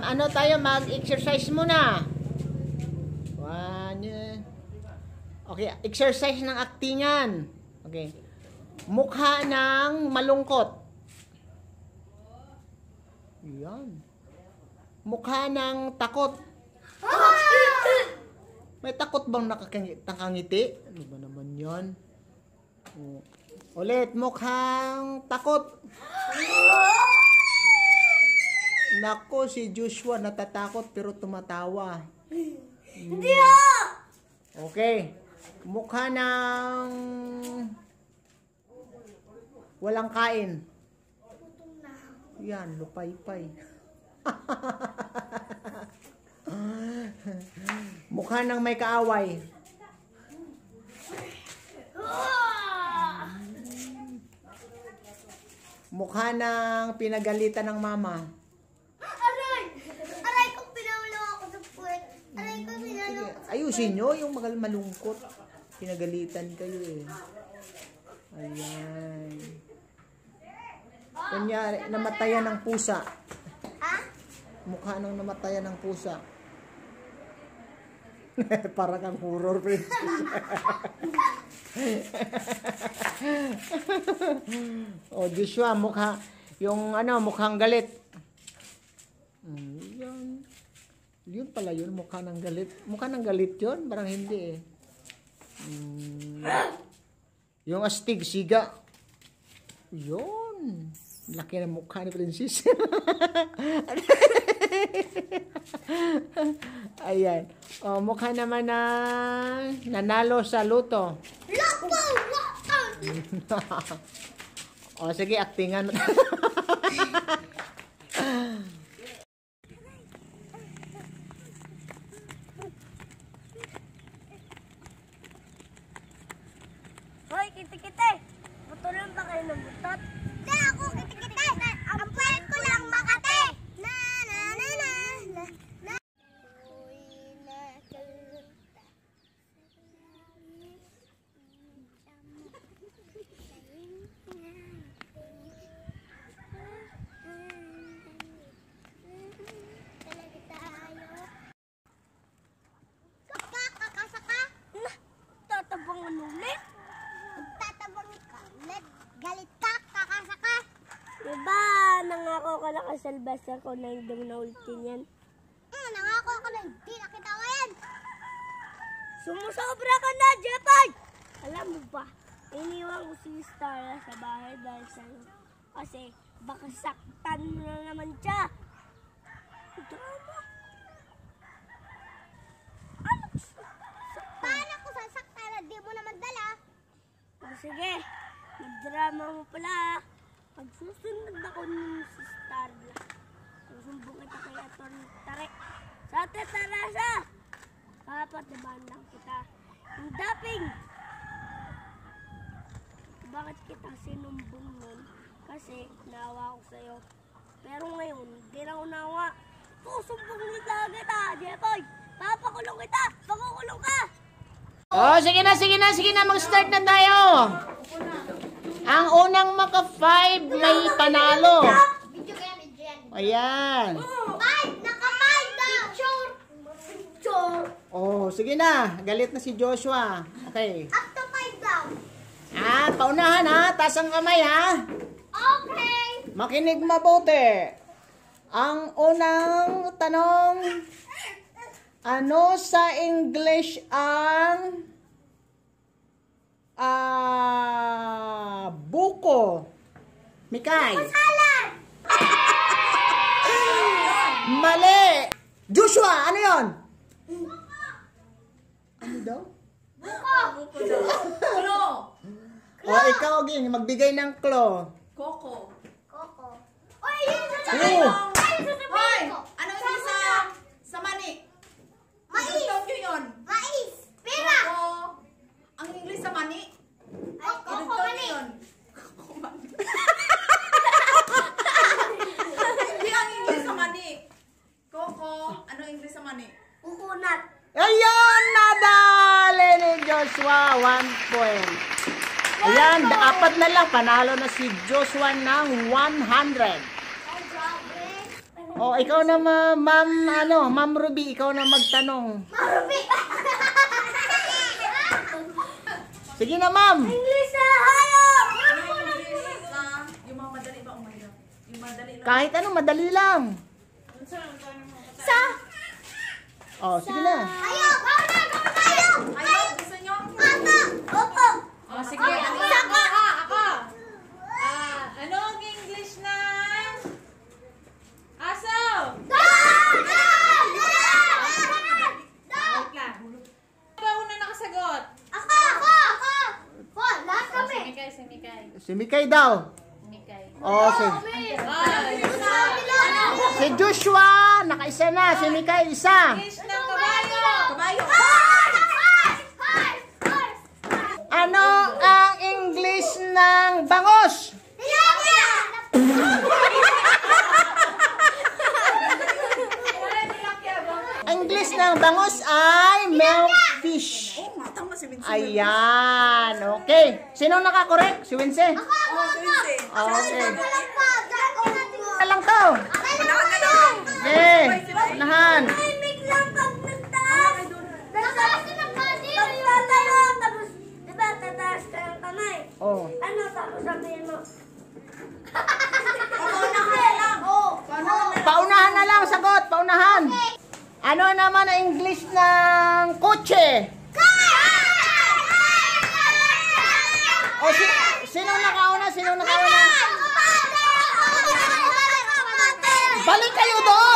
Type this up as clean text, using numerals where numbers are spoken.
ano tayo, mag-exercise muna. One, okay, exercise ng aktingan. Okay. Mukha ng malungkot. Yan. Mukha ng takot. May takot bang nakangiti? Ano ba naman yan? Ulit, mukhang takot. Nako, si Joshua natatakot pero tumatawa. Hindi Okay. Mukha ng walang kain. Yan, lupay-pay. Mukha ng may kaaway. Mukha ng pinagalitan ng mama. Aray! Aray ko, pinaulo ako sa puwet. Aray ko, pinaulo ako sa Ayusin nyo yung malungkot. Pinagalitan kayo eh. Ayan. Kunyari, namatayan ng pusa. Ha? Mukha ng namatayan ng pusa. Para kang horror princess. Oh, Joshua, mukha, yung ano, mukhang galit. Yun. Yun pala yun, mukha ng galit. Mukha ng galit yun? Parang hindi eh. Yung astig, siga. Yun. Laki ng mukha ni princess. Ayan. O, mukha naman na nanalo sa luto. Loto! O, sige, aktingan mo. Hoy, kiti-kiti! Butulan ba kayo ng butot? Hindi ako kiti-kiti! Ang puwet ko lang makati! Na na na na na na. Tatabang ulit? Tatabang ka ulit? Galit ka, kakasaka? Diba, nangako ka na kasalbas ako na hindi mo naulti niyan? Nangako ka na hindi nakita ko yan! Sumusobra ka na, Jepay! Alam mo ba, iniwan ko si Stara sa bahay dahil sa'yo. Kasi baka saktan mo na naman siya. Drama. Ano? Paano ko sasaktan na di mo naman dala? O sige, mag-drama mo pala. Pag susunod ako ng si Starla, susumbong kita kay Atty. Tarek. Sa Ate Teresa! Papatabahan lang kita. Yung daping! Bakit kita sinumbong nun? Kasi naawa ko sa'yo. Pero ngayon, hindi na unawa. Susumbong ulit talaga kita, Jepoy! Papakulong kita! Pakukulong ka! Oh, sige na, mag-start na tayo. Ang unang maka-5 may panalo. Video yan, video yan. Ayan. Five! Naka-five daw! Picture! Oh, sige na. Galit na si Joshua. Okay. Up to five daw! Paunahan ha. Taas ang kamay ha. Okay! Makinig mabuti. Ang unang tanong, ano sa English ang buko? Mikay. Salad! Mali. Joshua, ano yon? Ano daw? Klo. O, ikaw, Ging, magbigay ng clue. Coco. Coco. Oy, yun sa Oh. sasabihin ko! Ay, sasabihin ko! Ano yung sa mani? Mais! Tokyo yun. Mais! Pera! Coco. Ang English sa mani? Ay, Coco mani! yun. Coco mani. Hindi ang English sa mani. Coco. Ano English sa mani? Kukunat! Ayan, nadali ni Joshua. 1 point. Ayan, apat na lang. Panalo na si Joshua ng 100. Ay, grabe! Oh, ikaw na Ma'am Ruby, ikaw na magtanong. Sige na, Ma'am. English na hayop! Yung mga madali ba o mahirap? Yung madali lang. Kahit ano, madali lang. Sa Oh, sige na. hayop! Hayop! Ayaw, gusto nyo? Opo! Oh, sige. Ako. Anong English na? Aso! Wait lang. Ba una nakasagot? Ako! Lahat kami! Si Mikay. Si Mikay daw. Oh, si Joshua, nakaisa na. Si Mikay, isa. English ng kabayo. Kabayo. Ano ang English ng bangos? English ng bangos ay milkfish. Oh, matang na si Vincent. Ayan, okay. Sino nakakorek? Si Wince? Oh, si Vincent. Okay. Ano lang to? Okay. Nahan. Oh. Ano tapos sabihin mo? Paunahan na lang, sagot. Paunahan. Ano naman ang English ng kotse? O, sino nakauna? Balik kayo doon!